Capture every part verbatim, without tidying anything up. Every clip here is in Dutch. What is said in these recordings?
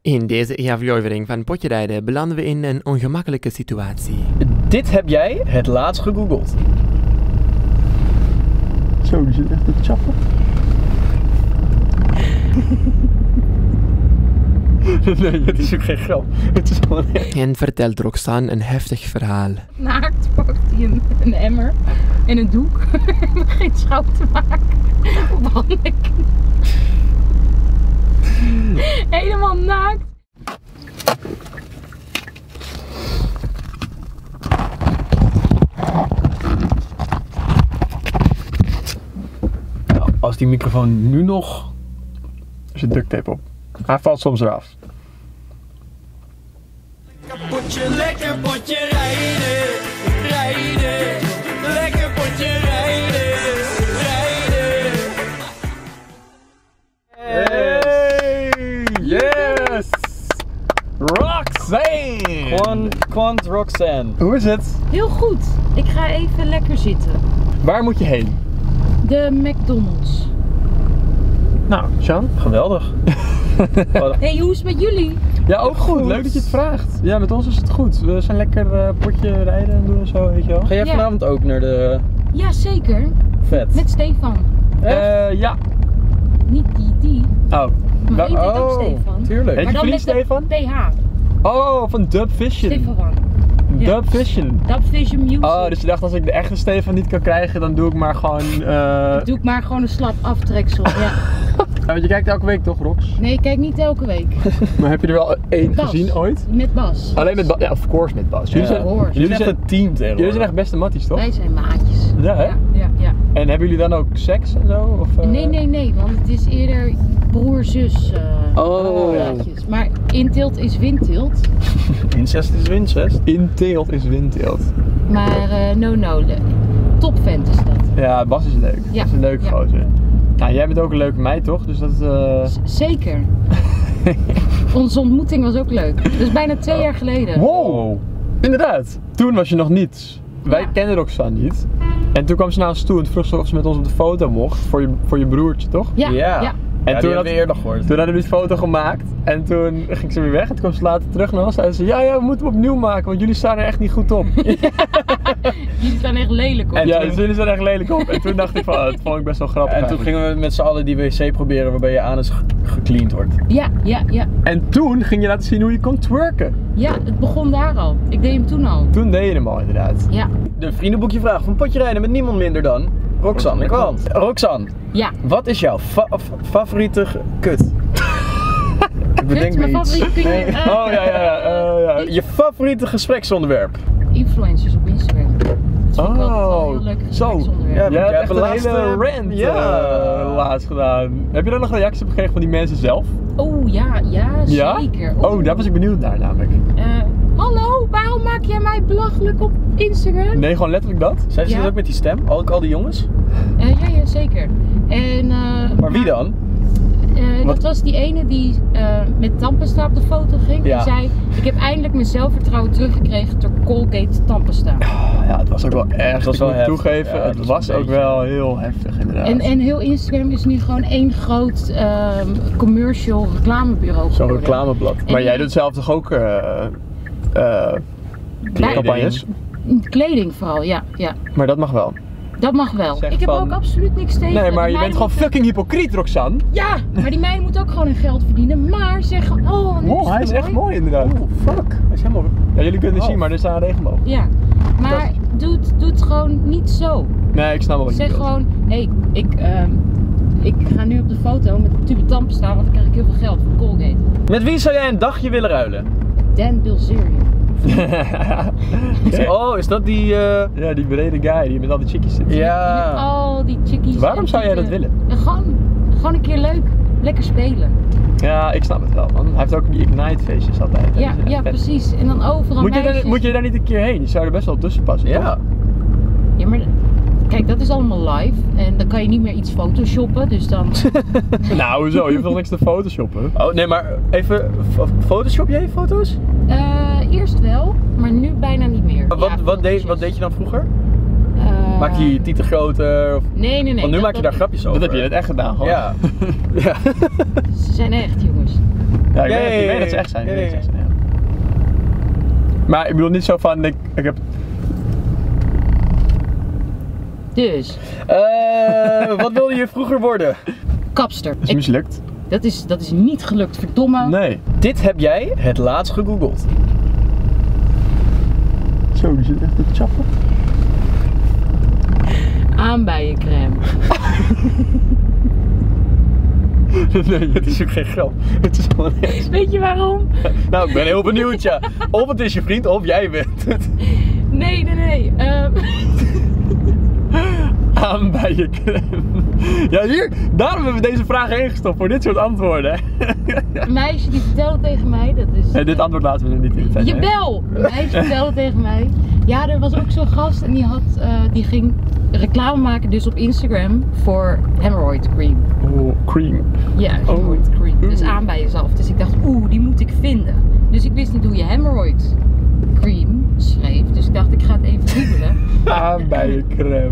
In deze aflevering van Potje Rijden belanden we in een ongemakkelijke situatie. Dit heb jij het laatst gegoogeld. Zo, die zit echt te chappen. Nee, het is ook geen grap. Het is gewoon echt. En vertelt Roxanne een heftig verhaal. Naakt pakt hij een, een emmer en een doek en begint schoon te maken op Hanneke. Helemaal naakt. Nou, als die microfoon nu nog... Er zit duct tape op. Hij valt soms eraf. Potje, lekker potje rijden, rijden, lekker potje rijden, rijden. Hey! Yes! Roxanne! Quant, Quant Roxanne. Hoe is het? Heel goed. Ik ga even lekker zitten. Waar moet je heen? De McDonald's. Nou, Sean? Geweldig. Hey, hoe is het met jullie? Ja, ook goed. Goed. Leuk dat je het vraagt. Ja, met ons is het goed. We zijn lekker uh, potje rijden en doen en zo, weet je wel. Ga jij Ja. vanavond ook naar de Ja, zeker. vet? Met Stefan. Eh, ja. Niet die, die. Oh. Maar Wel- één heet ook oh, Stefan. tuurlijk. Heet Maar je dan vriend met de Stefan? P H. Oh, van Dub Vision. Stefan. Ja. Dub Vision. Dub Vision Music. Oh, dus je dacht als ik de echte Stefan niet kan krijgen, dan doe ik maar gewoon... eh Doe ik maar gewoon een slap aftreksel. Ja. Ja, want je kijkt elke week toch, Rox? Nee, ik kijk niet elke week. Maar heb je er wel één Bas. gezien ooit? Met Bas. Alleen met Bas? Ja, of course met Bas. Jullie Ja. zijn, Hoor. jullie Jullie zijn zijn, een team tegenwoordig. jullie zijn echt beste matties, toch? Wij zijn maatjes. Ja, hè? Ja, ja, ja. En hebben jullie dan ook seks en zo? Of, eh? Nee, nee, nee, want het is eerder broer-zus eh Oh. praatjes. Maar inteelt is windteelt. Incest is wincest. Inteelt is windteelt. Maar eh, no, no, de- topvent is dat. Ja, Bas is leuk. Ja. Dat is een leuke Ja. gozer. Nou, jij bent ook een leuke meid, toch? Dus dat... eh Z- Zeker. Onze ontmoeting was ook leuk. Dat is bijna twee jaar geleden. Wow! Inderdaad. Toen was je nog niets. Wij Ja. kenden Roxanne niet. En toen kwam ze naar ons toe en vroeg ze of ze met ons op de foto mocht. Voor je, voor je broertje, toch? Ja, ja. Ja. En Ja, toen, die had, hebben we eerder gehoord. toen hadden we die foto gemaakt. En toen ging ze weer weg. En toen kwam ze later terug naar ons. En ze zei, ja, ja, we moeten hem opnieuw maken. Want jullie staan er echt niet goed op. Jullie staan echt lelijk op. En ja, toen- dus jullie staan er echt lelijk op. En toen dacht ik van, oh, dat vond ik best wel grappig. En toen eigenlijk. gingen we met z'n allen die wc proberen waarbij je anus ge- gecleaned wordt. Ja, ja, ja. En toen ging je laten zien hoe je kon twerken. Ja, het begon daar al. Ik deed hem toen al. Toen deed je hem al inderdaad. Ja, De vriendenboekje vraag van Potje Rijden met niemand minder dan Roxanne Quant. Roxanne, ja. wat is jouw fa fa- favoriete ge- kut? Ik bedenk Kut, me mijn iets. favoriete kun je, Nee. eh, Oh ja, ja, ja. eh, ja. Je favoriete gespreksonderwerp? influencers op Instagram. Dat vind ik altijd wel Oh, heel leuk zo. gespreksonderwerp. Ja, Jij hebt jij echt hebt een laatste- hele rant Ja. eh, laatst gedaan. Heb je dan nog reacties op gekregen van die mensen zelf? Oh ja, ja, Ja? zeker. Oh, daar was ik benieuwd naar namelijk. Eh, hallo, waarom maak jij mij belachelijk op Instagram? Nee, gewoon letterlijk dat? Zijn ze Ja. dat ook met die stem? Ook al die jongens? Eh, ja, ja, zeker. En, eh, Maar wie dan? eh, Wat- dat was die ene die eh, met tandpasta op de foto ging. Ja. Die zei, ik heb eindelijk mijn zelfvertrouwen teruggekregen door Colgate tandpasta. Ja, het was ook wel erg. Het was ik wel moet heftig. toegeven, Ja, het het was was een ook beetje- wel heel heftig inderdaad. En, en heel Instagram is nu gewoon één groot ehm, commercial reclamebureau Zo'n geworden. reclameblad. En Maar jij die- doet zelf toch ook eh eh, Bij- campagnes? Kleding vooral, ja, ja. Maar dat mag wel. Dat mag wel. Zeg ik heb van- ook absoluut niks tegen. Nee, maar Die je bent meiden gewoon moeten- fucking hypocriet, Roxanne. Ja, maar die meiden moeten ook gewoon hun geld verdienen. Maar zeggen, oh, nu Wow, hij het is echt mooi inderdaad. Oh, fuck. Hij is helemaal... Ja, jullie kunnen het Oh. zien, maar er staat een regenboog. Ja, maar doe het, doe het gewoon niet zo. Nee, ik snap wel wat je Zeg bedoelt. gewoon, hé, hey, ik, ehm, ik ga nu op de foto met een tube tandpasta, want dan krijg ik heel veel geld voor Colgate. Met wie zou jij een dagje willen ruilen? Dan Bilzerian. Oké. Oh, is dat die... eh, Ja, die brede guy die met al die chickies zit. Met Ja... al die chickies. Waarom en zou jij dat tieten. willen? En Gewoon, gewoon een keer leuk. Lekker spelen. Ja, ik snap het wel, man. Hij heeft ook die Ignite feestjes altijd. Ja, Dat is echt ja, vet. precies. En dan overal Moet je, meisjes. daar, moet je daar niet een keer heen? Je zou er best wel tussen passen. Ja. toch? Ja, maar kijk, dat is allemaal live. En dan kan je niet meer iets photoshoppen, dus dan... Nou, hoezo? Je hoeft toch niks te photoshoppen? Oh, nee, maar even... f- Photoshop jij foto's? Eh, eerst wel, maar nu bijna niet meer. Wat, Ja, wat, veel deed, liedjes. wat deed je dan vroeger? Eh, Maak je je tieten groter? Of... Nee, nee, nee. Want nu dat- maak je daar dat- grapjes over. Dat heb je net echt gedaan, gewoon. Ja. Ja. Ze zijn echt, jongens. Ja, ik, Ja, weet, ja, ik ja, weet dat ze ja. echt zijn. Ik Ja, weet dat ze ja. echt zijn, ja. Maar ik bedoel niet zo van, ik, ik heb... Dus, Eh, wat wilde je vroeger worden? kapster. Is Ik- mislukt? dat, is, dat is niet gelukt, verdomme. Nee. Dit heb jij het laatst gegoogeld. Zo, die zit echt te chappen. Aanbijencrème. Nee, het is ook geen grap. Het is gewoon echt... Weet je waarom? Nou, ik ben heel benieuwd, ja. Of het is je vriend, of jij bent het. Nee, nee, nee. ehm, Aan bij je crème. Ja, hier, daarom hebben we deze vragen ingestopt, voor dit soort antwoorden. een meisje die vertelde tegen mij, dat is... Nee, dit antwoord laten we er niet in. Hè? Jawel! Een meisje vertelde tegen mij. Ja, er was ook zo'n gast en die, had, eh, die ging reclame maken dus op Instagram voor hemorrhoid cream. Oh, cream. Ja, hemorrhoid cream. Dus aan bij jezelf. Dus ik dacht, oeh, die moet ik vinden. Dus ik wist niet hoe je hemorrhoid cream schreef. Dus ik dacht, ik ga het even googlen. Aan bij je crème.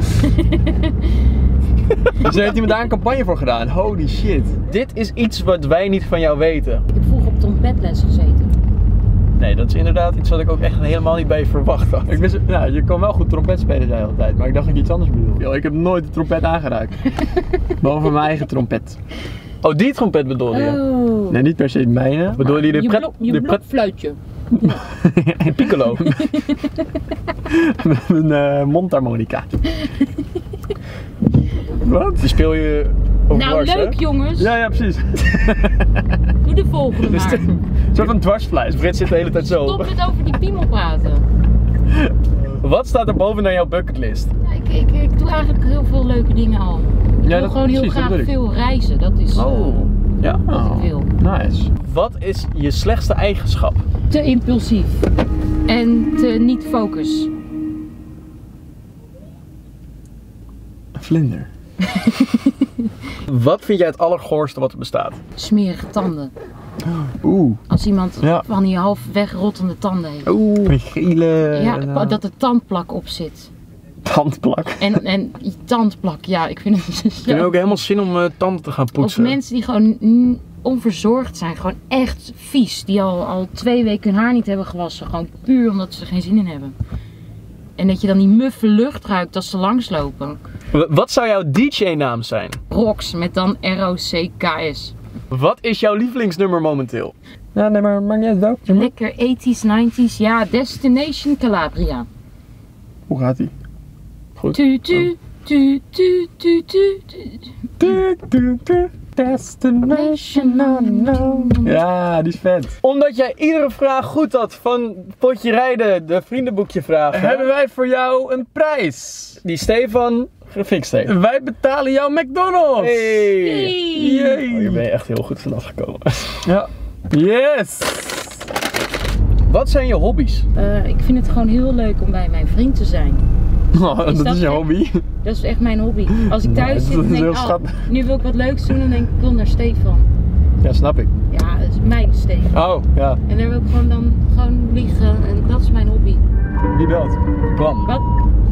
Dus daar heeft iemand daar een campagne voor gedaan. Holy shit. Dit is iets wat wij niet van jou weten. Ik heb vroeger op trompetles gezeten. Nee, dat is inderdaad iets wat ik ook echt helemaal niet bij je verwacht had. Ik wist, ja, je kon wel goed trompet spelen de hele tijd, maar ik dacht dat ik iets anders bedoelde. Yo, ik heb nooit de trompet aangeraakt. Behalve mijn eigen trompet. Oh, die trompet bedoelde je? Oh. Nee, niet per se de mijne. Bedoelde je de Je, pret... blok, je de pret... blokfluitje. de piccolo? Een uh, mondharmonica. Wat? Die speel je op Nou, dwars, leuk hè? jongens. Ja, ja, precies. Doe de volgende Dus maar. de- Een soort van dwarsfluit. Frit zit de hele tijd zo. Stop met over die piemel praten. Wat staat er bovenaan jouw bucketlist? Ja, ik, ik, ik doe eigenlijk heel veel leuke dingen al. Ik Ja, wil dat- gewoon heel precies, dat graag bedoel ik. veel reizen. Dat is eh, Ja. wat ik wil. Nice. Wat is je slechtste eigenschap? Te impulsief. En te niet focus. Een vlinder. Wat vind jij het allergoorste wat er bestaat? Smerige tanden. Oeh. Als iemand Ja. van die half wegrottende tanden heeft. Oeh. Een gele. Ja, uh, dat er tandplak op zit. tandplak. En, en die tandplak, ja, ik vind het Ik zo. heb ook helemaal zin om uh, tanden te gaan Of poetsen. mensen die gewoon mm, onverzorgd zijn, gewoon echt vies. Die al, al twee weken hun haar niet hebben gewassen. Gewoon puur omdat ze er geen zin in hebben. En dat je dan die muffe lucht ruikt als ze langslopen. W- Wat zou jouw D J-naam zijn? Rox met dan R O C K S. Wat is jouw lievelingsnummer momenteel? Ja, nee, maar maakt niet uit welk. Lekker eighties, nineties, ja, Destination Calabria. Hoe gaat die? Goed. Tu tu, tu tu tu tu tu. Du, du, du, Destination unknown. Ja, die is vet. Omdat jij iedere vraag goed had van Potje Rijden, de vriendenboekje vragen, Hebben wij voor jou een prijs? die Stefan gefixt heeft. Wij betalen jouw McDonald's. Hey! Hey. Oh, je bent echt heel goed vanaf gekomen. Ja. Yes. Wat zijn je hobby's? Uh, ik vind het gewoon heel leuk om bij mijn vriend te zijn. Oh, dat, dat is je gek? hobby. Dat is echt mijn hobby. Als ik Nou, thuis dat zit en is denk, heel oh, schattig. nu wil ik wat leuks doen, dan denk ik, ik wil naar Stefan. Ja, snap ik. Ja, dat is mijn Stefan. Oh, ja. En daar wil ik gewoon dan gewoon liggen en dat is mijn hobby. Wie belt? Bram. Wat?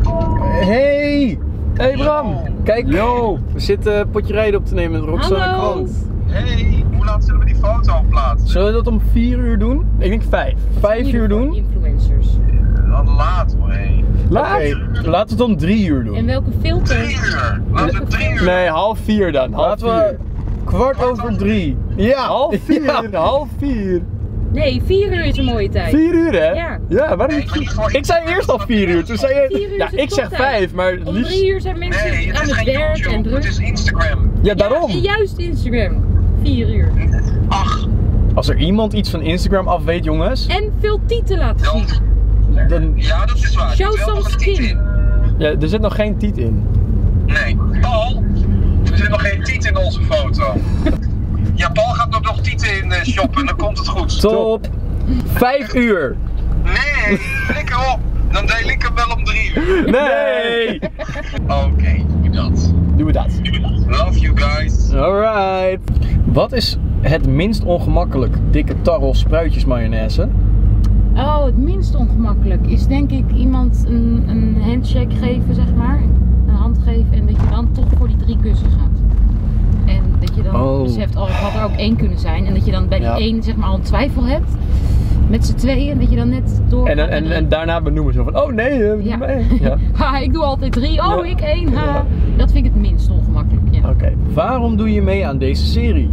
Hey! Hey Bram. Kijk, Yo. we zitten Potje Rijden op te nemen met Roxanne Hallo. Krant. Hey, hoe laat zullen we die foto plaatsen? Zullen we dat om vier uur doen? Ik denk vijf. Vijf uur doen? Influencers. Wat laat hoor, hé. Laat? Oké, laten we het om drie uur doen. En welke filter? Drie uur. Laten we drie uur. Nee, half vier dan. Half Laten we vier. kwart over drie. Ja! Half vier. Ja. Half vier. Nee, vier uur is een mooie tijd. Vier uur hè? Ja. Ja, waarom Nee, maar niet voor- Ik zei eerst al vier uur, toen zei Vier je... uur Ja, is een ik zeg toptijd. vijf, maar Om liefst... drie uur zijn mensen Nee, het aan is het geen werk en YouTube, druk. het is Instagram. Ja, daarom. Ja, juist Instagram. Vier uur. Ach, Als er iemand iets van Instagram af weet, jongens. En veel tieten laten dan... zien. Dan... Ja, dat is waar. Er Show zit wel some nog een tiet skin. in. Ja, er zit nog geen tiet in. Nee. Paul, er zit nog geen tiet in onze foto. Ja, Paul gaat nog nog tieten in eh, shoppen, dan komt het goed. Top! Vijf uur! Nee, flikker op. Dan deel ik hem wel om drie uur. Nee! Oké, doe dat. Doen we dat. Love you guys. Alright. Wat is het minst ongemakkelijk dikke tarrel spruitjes mayonaise? Oh, het minst ongemakkelijk is denk ik iemand een, een handshake geven, zeg maar. Een hand geven en dat je dan toch voor die drie kussen gaat. En dat je dan Oh. beseft, oh, het had er ook één kunnen zijn. En dat je dan bij die Ja. één zeg maar al een twijfel hebt. Met z'n tweeën, dat je dan net door. En, en, en daarna benoemen ze van, oh nee, uh, Ja. mij. Ja. Ha, ik doe altijd drie. Oh, Ja. ik één. Ha. Ja. Dat vind ik het minst ongemakkelijk. Ja. Oké, waarom doe je mee aan deze serie?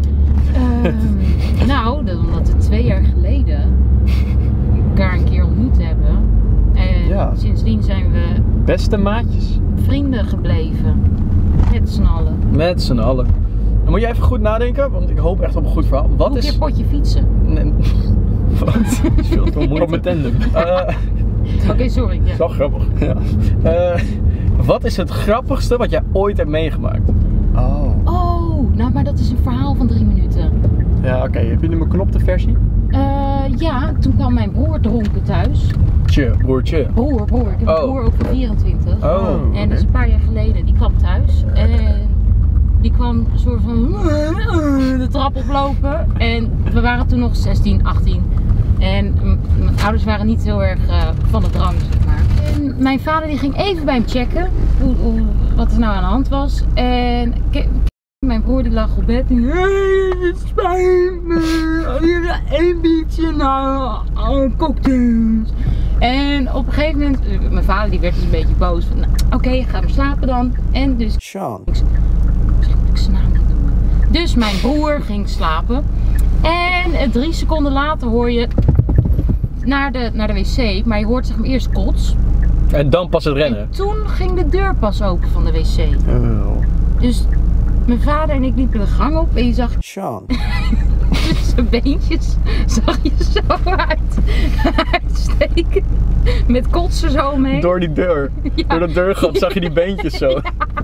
Ehm, nou, dat, omdat we twee jaar geleden elkaar een keer ontmoet hebben. En Ja. sindsdien zijn we Beste maatjes. vrienden gebleven. Met z'n allen. Met z'n allen. Dan moet je even goed nadenken, want ik hoop echt op een goed verhaal. Wat Hoe een is... keer potje fietsen. Nee. Wat? Dat is veel te moeilijk. Op mijn tandem. Eh, Oké, sorry. Ja. Wel grappig. Ja. Eh, wat is het grappigste wat jij ooit hebt meegemaakt? Oh. Oh, nou, maar dat is een verhaal van drie minuten. Ja, oké. Heb je nu mijn knopte versie? Eh, ja, toen kwam mijn broer dronken thuis. Tje, broertje. Broer, broer. Ik heb een Oh. broer ook van vierentwintig. Oh, En dat is een paar jaar geleden. Die kwam thuis. En die kwam een soort van de trap oplopen. En we waren toen nog zestien, achttien. En m- mijn ouders waren niet heel erg eh, van de drang, zeg maar. En mijn vader die ging even bij hem checken hoe, hoe, wat er nou aan de hand was. En ke- mijn broer die lag op bed en hey, het spijt me, hier één biertje nou, alle cocktails. En op een gegeven moment, eh, mijn vader die werd dus een beetje boos van, nou, oké, okay, ga maar slapen dan. En dus, Sean. misschien moet ik zijn naam niet noemen. Dus mijn broer ging slapen. En eh, drie seconden later hoor je naar de, naar de wc, maar je hoort zeg maar eerst kots. En dan pas het rennen. En toen ging de deur pas open van de wc. Oh. Dus mijn vader en ik liepen de gang op en je zag Sean. zijn beentjes, zag je zo uit, uitsteken. Met kotsen zo omheen. Door die deur. Ja. Door de deurgat zag je die beentjes zo.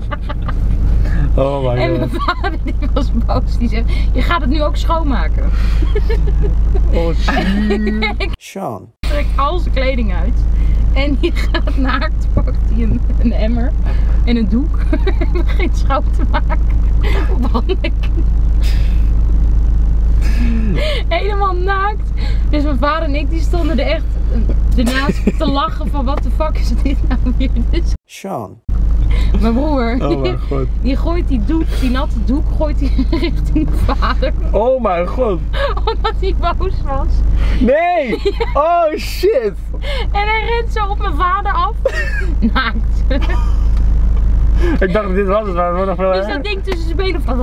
Oh my En god. mijn vader die was boos, die zegt, je gaat het nu ook schoonmaken. Oh shit. Sean. Trekt al zijn kleding uit. En die gaat naakt, pakt hij een, een emmer en een doek en begint schoon te maken op handen en knieën. Helemaal naakt. Dus mijn vader en ik die stonden er echt ernaast te lachen van wat de fuck is dit nou weer. Dus Sean. mijn broer, Oh mijn god. die gooit die doek, die natte doek, gooit hij richting mijn vader. Oh mijn god. Omdat hij boos was. Nee! Oh shit! En hij rent zo op mijn vader af. Naakt. Ik dacht dit was het, maar het wordt nog veel Dus erger. dat ding tussen zijn benen van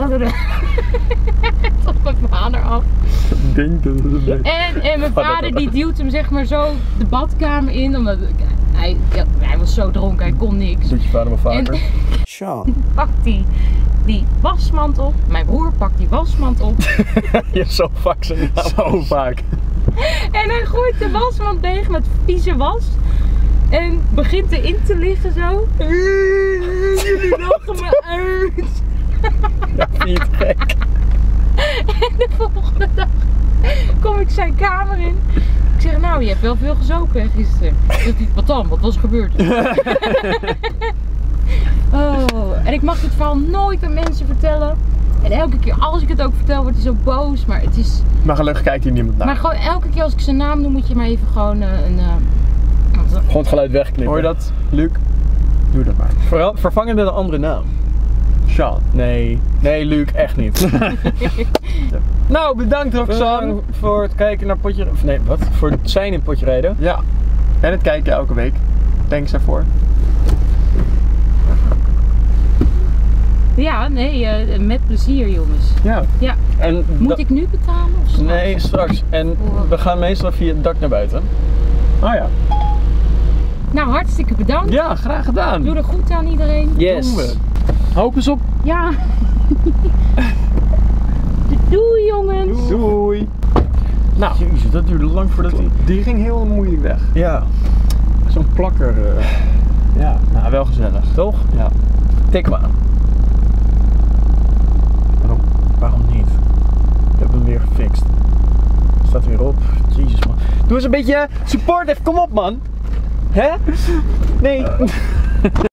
op mijn vader af. Ik denk dat het een beetje... En, en mijn vader die duwt hem zeg maar zo de badkamer in. Omdat hij, ja, hij was zo dronken, hij kon niks. Doet je vader wel vaker. En Sean. pakt hij die wasmand op. Mijn broer pakt die wasmand op. Je hebt zo vaak zijn naam. Zo vaak. En hij gooit de wasmand leeg met vieze was. En begint erin te liggen zo. Jullie lachen me uit. Ja, vind je het gek? En de volgende dag kom ik zijn kamer in. Ik zeg, nou, je hebt wel veel gezopen hè, gisteren. Zegt hij, wat dan? Wat was er gebeurd? Oh, en ik mag dit verhaal nooit aan mensen vertellen. En elke keer als ik het ook vertel, wordt hij zo boos. Maar het is... Maar gelukkig kijkt hier niemand naar. Maar gewoon elke keer als ik zijn naam noem, moet je maar even gewoon uh, een... Uh... Gewoon het geluid wegknippen. Hoor je dat, Luc? Doe dat maar. Ver- vervangen met een andere naam. Sean. Nee, nee Luc, echt niet. Nou, bedankt Roxanne voor het kijken naar potje... Of nee, wat? Voor het zijn in potje rijden. Ja. En het kijken elke week. Thanks daarvoor. Ja, nee, uh, met plezier jongens. Ja. Ja. En Moet da- ik nu betalen of straks? Nee, straks. En we gaan meestal via het dak naar buiten. Oh ja. Nou, hartstikke bedankt. Ja, graag gedaan. Doe er goed aan iedereen. Yes. Doen we. Hoop eens op. Ja. Doei jongens. Doei. Nou, Jezus, dat duurde lang voordat hij... die ging heel moeilijk weg. Ja, Zo'n plakker. eh, ja, nou wel gezellig. toch? Ja. Tik maar aan. Waarom? Waarom niet? Ik heb hem weer gefixt. Staat weer op. Jezus man. Doe eens een beetje supportive. Kom op man. Hè? Nee.